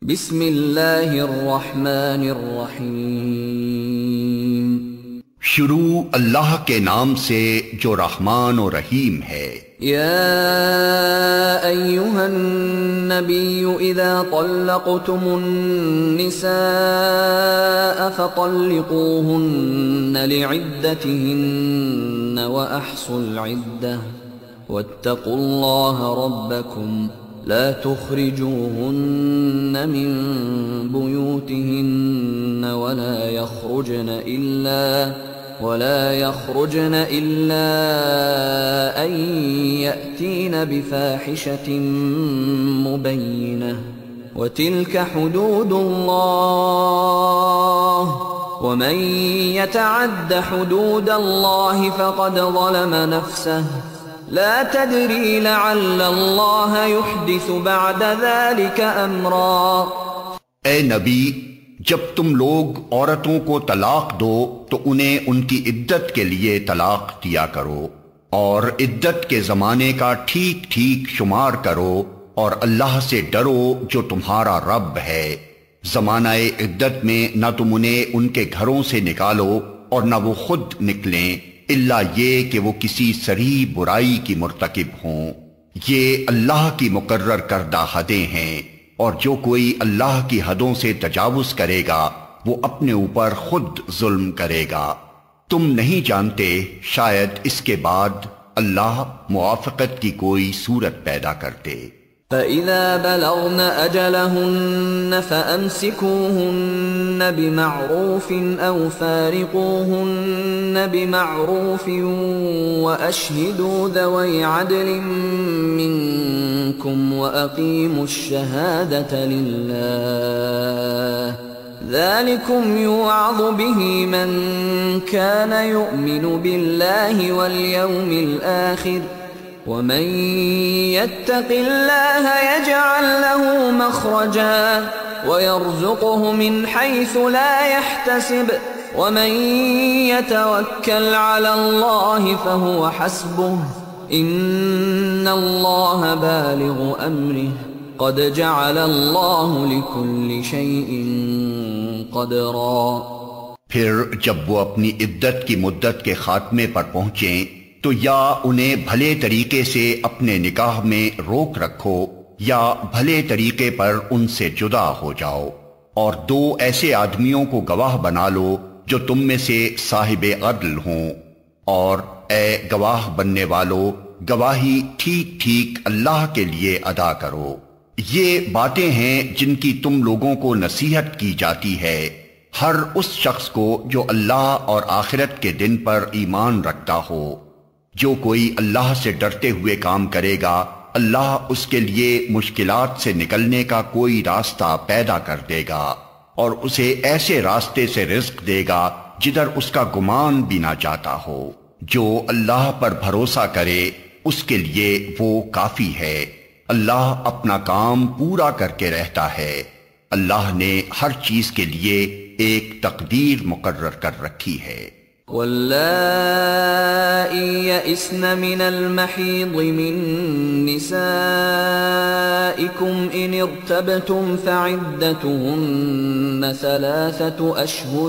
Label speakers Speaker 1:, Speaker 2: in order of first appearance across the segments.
Speaker 1: بسم اللہ الرحمن الرحیم۔
Speaker 2: شروع اللہ کے نام سے جو رحمان و رحیم ہے۔
Speaker 1: یا ایھا النبی اذا طلقتم النساء فطلقوهن لعدتهن واحصوا العدة واتقوا الله ربكم لا تخرجوهن من بيوتهن ولا يخرجن إلا أن يأتين بفاحشة مبينة وتلك حدود الله ومن يتعد حدود الله فقد ظلم نفسه لا تدری لعل اللہ یحدث بعد ذلك امرا۔
Speaker 2: اے نبی، جب تم لوگ عورتوں کو طلاق دو تو انہیں ان کی عدت کے لیے طلاق دیا کرو اور عدت کے زمانے کا ٹھیک ٹھیک شمار کرو اور اللہ سے ڈرو جو تمہارا رب ہے۔ زمانہ عدت میں نہ تم انہیں ان کے گھروں سے نکالو اور نہ وہ خود نکلیں، الا یہ کہ وہ کسی صریح برائی کی مرتکب ہوں۔ یہ اللہ کی مقرر کردہ حدیں ہیں، اور جو کوئی اللہ کی حدوں سے تجاوز کرے گا وہ اپنے اوپر خود ظلم کرے گا۔ تم نہیں جانتے شاید اس کے بعد اللہ موافقت کی کوئی صورت پیدا کر دے۔
Speaker 1: فَإِذَا بَلَغْنَ أَجَلَهُنَّ فَأَمْسِكُوهُنَّ بِمَعْرُوفٍ أَوْ فَارِقُوهُنَّ بِمَعْرُوفٍ وَأَشْهِدُوا ذَوَيْ عَدْلٍ مِّنكُمْ وَأَقِيمُوا الشَّهَادَةَ لِلَّهِ ذَلِكُمْ يُوعَظُ بِهِ مَن كَانَ يُؤْمِنُ بِاللَّهِ وَالْيَوْمِ الْآخِرِ وَمَن يَتَّقِ اللَّهَ يَجْعَل لَّهُ مَخْرَجًا وَيَرْزُقْهُ مِنْ حَيْثُ لَا يَحْتَسِبُ وَمَن يَتَوَكَّلْ عَلَى اللَّهِ فَهُوَ حَسْبُهُ إِنَّ اللَّهَ بَالِغُ أَمْرِهِ قَدْ جَعَلَ اللَّهُ لِكُلِّ شَيْءٍ قَدْرًا۔
Speaker 2: پھر جب وہ اپنی عدت کی مدت کے خاتمے پر پہنچیں تو یا انہیں بھلے طریقے سے اپنے نکاح میں روک رکھو یا بھلے طریقے پر ان سے جدا ہو جاؤ، اور دو ایسے آدمیوں کو گواہ بنا لو جو تم میں سے صاحب عدل ہوں، اور اے گواہ بننے والو گواہی ٹھیک ٹھیک اللہ کے لیے ادا کرو۔ یہ باتیں ہیں جن کی تم لوگوں کو نصیحت کی جاتی ہے ہر اس شخص کو جو اللہ اور آخرت کے دن پر ایمان رکھتا ہو۔ جو کوئی اللہ سے ڈرتے ہوئے کام کرے گا اللہ اس کے لیے مشکلات سے نکلنے کا کوئی راستہ پیدا کر دے گا اور اسے ایسے راستے سے رزق دے گا جدھر اس کا گمان بھی نہ جاتا ہو۔ جو اللہ پر بھروسہ کرے اس کے لیے وہ کافی ہے۔ اللہ اپنا کام پورا کر کے رہتا ہے۔ اللہ نے ہر چیز کے لیے ایک تقدیر مقرر کر رکھی ہے۔
Speaker 1: واللائي يئسن من المحيض من نسائكم إن ارتبتم فعدتهن 3 أشهر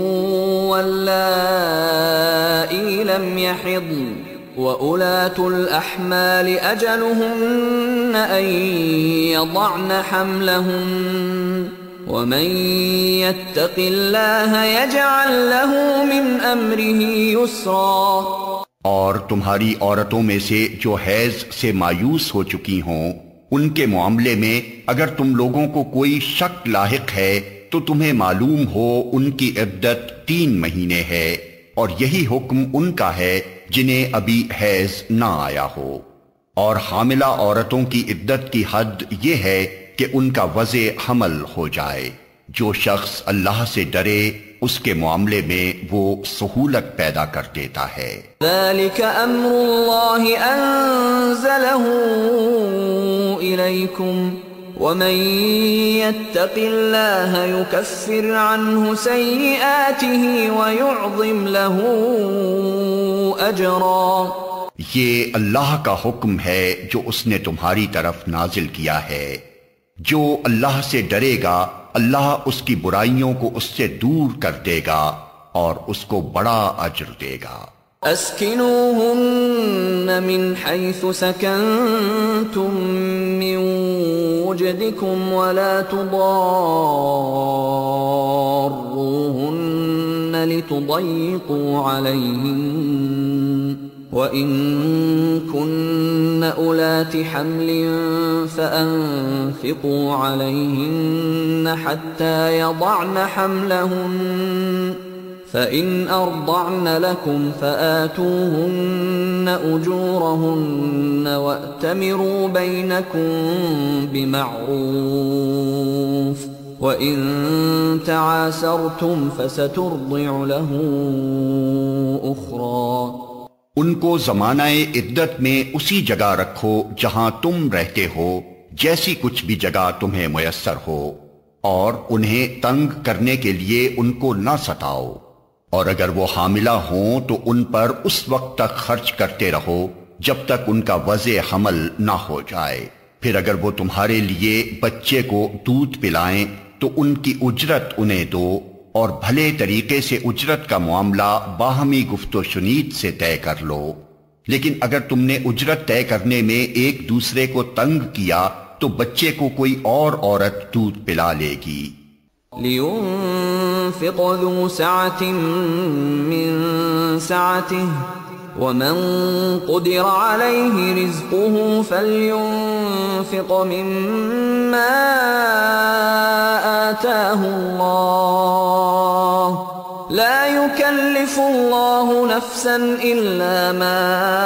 Speaker 1: واللائي لم يحضن وأولاة الأحمال أجلهن أن يضعن حملهن وَمَن يَتَّقِ اللَّهَ يَجْعَل لَّهُ مِنْ أَمْرِهِ يُسْرًا۔
Speaker 2: اور تمہاری عورتوں میں سے جو حیض سے مایوس ہو چکی ہوں ان کے معاملے میں اگر تم لوگوں کو کوئی شک لاحق ہے تو تمہیں معلوم ہو ان کی عدت 3 مہینے ہے، اور یہی حکم ان کا ہے جنہیں ابھی حیض نہ آیا ہو۔ اور حاملہ عورتوں کی عدت کی حد یہ ہے کہ ان کا وضع حمل ہو جائے۔ جو شخص اللہ سے ڈرے اس کے معاملے میں وہ سہولت پیدا کر دیتا ہے۔
Speaker 1: ذَلِكَ أَمْرُ اللَّهِ أَنزَلَهُ إِلَيْكُمْ وَمَن يَتَّقِ اللَّهَ يُكَفِّرْ عَنْهُ سَيِّئَاتِهِ وَيُعْظِمْ لَهُ أَجْرًا۔
Speaker 2: یہ اللہ کا حکم ہے جو اس نے تمہاری طرف نازل کیا ہے۔ جو اللہ سے ڈرے گا اللہ اس کی برائیوں کو اس سے دور کر دے گا اور اس کو بڑا اجر دے گا۔
Speaker 1: اسکنوہن من حیث سکنتم من وجدکم ولا تضاروہن لتضیقوا علیہن وَإِن كُنَّ أُولَاتِ حَمْلٍ فَأَنفِقُوا عَلَيْهِنَّ حَتَّى يَضَعْنَ حَمْلَهُنَّ فَإِنْ أَرْضَعْنَ لَكُمْ فَآتُوهُنَّ أُجُورَهُنَّ وَأْتَمِرُوا بَيْنَكُمْ بِمَعْرُوفٍ وَإِن تَعَاسَرْتُمْ فَسَتُرْضِعُ لَهُ أُخْرَى۔
Speaker 2: ان کو زمانہ عدت میں اسی جگہ رکھو جہاں تم رہتے ہو جیسی کچھ بھی جگہ تمہیں میسر ہو، اور انہیں تنگ کرنے کے لیے ان کو نہ ستاؤ، اور اگر وہ حاملہ ہوں تو ان پر اس وقت تک خرچ کرتے رہو جب تک ان کا وضع حمل نہ ہو جائے۔ پھر اگر وہ تمہارے لیے بچے کو دودھ پلائیں تو ان کی اجرت انہیں دو، اور بھلے طریقے سے اجرت کا معاملہ باہمی گفت و شنید سے طے کر لو۔ لیکن اگر تم نے اجرت طے کرنے میں ایک دوسرے کو تنگ کیا تو بچے کو کوئی اور عورت دودھ پلا لے گی۔
Speaker 1: لِيُنْفِقْ ذُو سَعَةٍ مِّن سَعَتِهِ وَمَن قُدِرَ عَلَيْهِ رِزْقُهُ فَلْيُنْفِقْ مِمَّا آتَاهُ اللَّهُ لَا يُكَلِّفُ اللَّهُ نَفْسًا إِلَّا مَا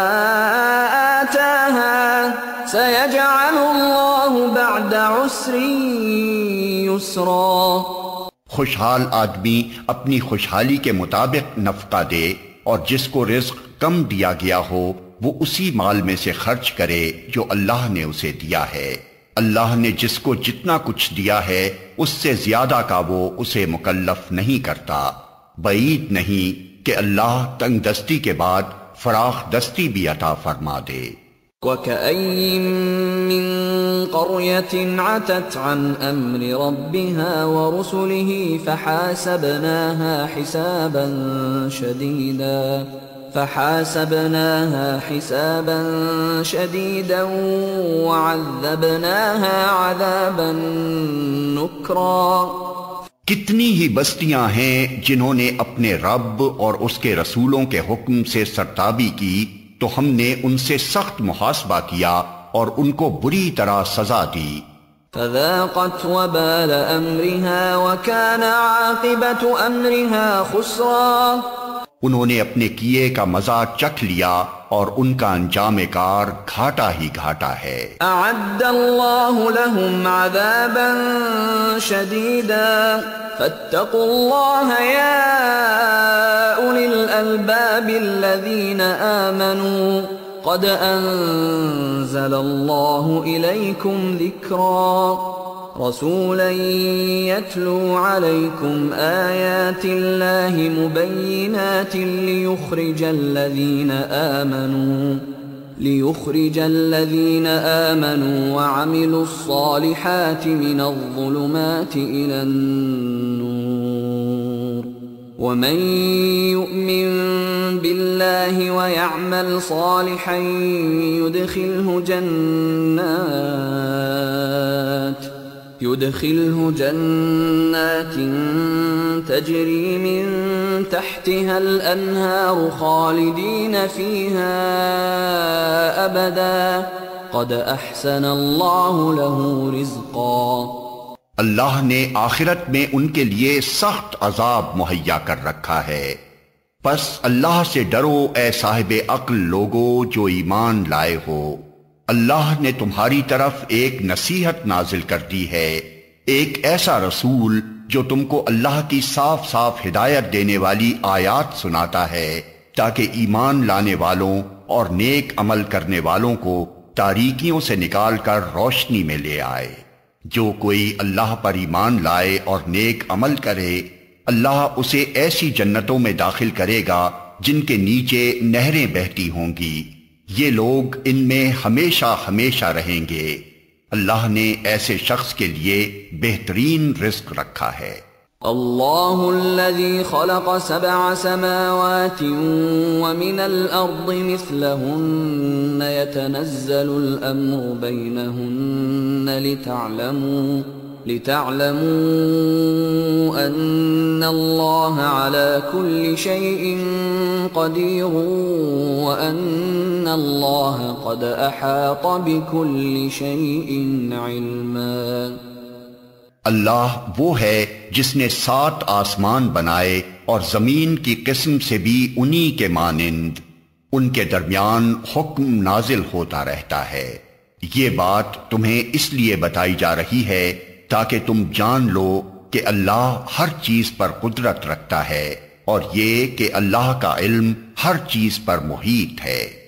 Speaker 1: آتَاهَا سَيَجْعَلُ اللَّهُ بَعْدَ عُسْرٍ يُسْرًا۔
Speaker 2: خوشحال آدمی اپنی خوشحالی کے مطابق نفقہ دے، اور جس کو رزق کم دیا گیا ہو وہ اسی مال میں سے خرچ کرے جو اللہ نے اسے دیا ہے۔ اللہ نے جس کو جتنا کچھ دیا ہے اس سے زیادہ کا وہ اسے مکلف نہیں کرتا۔ بعید نہیں کہ اللہ تنگ دستی کے بعد فراخ دستی بھی عطا فرما دے۔
Speaker 1: وَكَأَيٍّ مِّن قَرْيَةٍ عَتَتْ عَنْ أَمْرِ رَبِّهَا وَرُسُلِهِ فَحَاسَبْنَاهَا حِسَابًا شَدِيدًا وَعَذَّبْنَاهَا عَذَابًا نُكْرًا۔
Speaker 2: کتنی ہی بستیاں ہیں جنہوں نے اپنے رب اور اس کے رسولوں کے حکم سے سرتابی کی تو ہم نے ان سے سخت محاسبہ کیا اور ان کو بری طرح سزا دی۔
Speaker 1: فَذَاقَتْ وَبَالَ أَمْرِهَا وَكَانَ عَاقِبَةُ أَمْرِهَا خُسْرًا۔
Speaker 2: انہوں نے اپنے کیے کا مزہ چکھ لیا اور ان کا انجام کار گھاٹا ہی گھاٹا ہے۔
Speaker 1: اعد اللہ لهم عذابا شدیدا فاتقوا اللہ یا اولی الالباب الذین آمنوا قد انزل اللہ الیکم ذکرا رسولا يتلو عليكم آيات الله مبينات ليخرج الذين آمنوا وعملوا الصالحات من الظلمات إلى النور ومن يؤمن بالله ويعمل صالحا يدخله جنات تجري من تحتها الأنهار خالدين فيها أبدا قد أحسن الله له رزقا۔
Speaker 2: اللہ نے آخرت میں ان کے لیے سخت عذاب مہیا کر رکھا ہے، پس اللہ سے ڈرو اے صاحب عقل لوگو جو ایمان لائے ہو۔ اللہ نے تمہاری طرف ایک نصیحت نازل کر دی ہے، ایک ایسا رسول جو تم کو اللہ کی صاف صاف ہدایت دینے والی آیات سناتا ہے تاکہ ایمان لانے والوں اور نیک عمل کرنے والوں کو تاریکیوں سے نکال کر روشنی میں لے آئے۔ جو کوئی اللہ پر ایمان لائے اور نیک عمل کرے اللہ اسے ایسی جنتوں میں داخل کرے گا جن کے نیچے نہریں بہتی ہوں گی، یہ لوگ ان میں ہمیشہ ہمیشہ رہیں گے۔ اللہ نے ایسے شخص کے لیے بہترین رزق رکھا ہے۔
Speaker 1: اللہ الذي خلق 7 سماوات ومن الأرض مثلهن يتنزل الأمر بينهن لتعلموا أن الله على كل شيء قدير وأن الله قد أحاط بكل شيء علما۔
Speaker 2: اللہ وہ ہے جس نے 7 آسمان بنائے اور زمین کی قسم سے بھی انہی کے مانند، ان کے درمیان حکم نازل ہوتا رہتا ہے۔ یہ بات تمہیں اس لیے بتائی جا رہی ہے تاکہ تم جان لو کہ اللہ ہر چیز پر قدرت رکھتا ہے، اور یہ کہ اللہ کا علم ہر چیز پر محیط ہے۔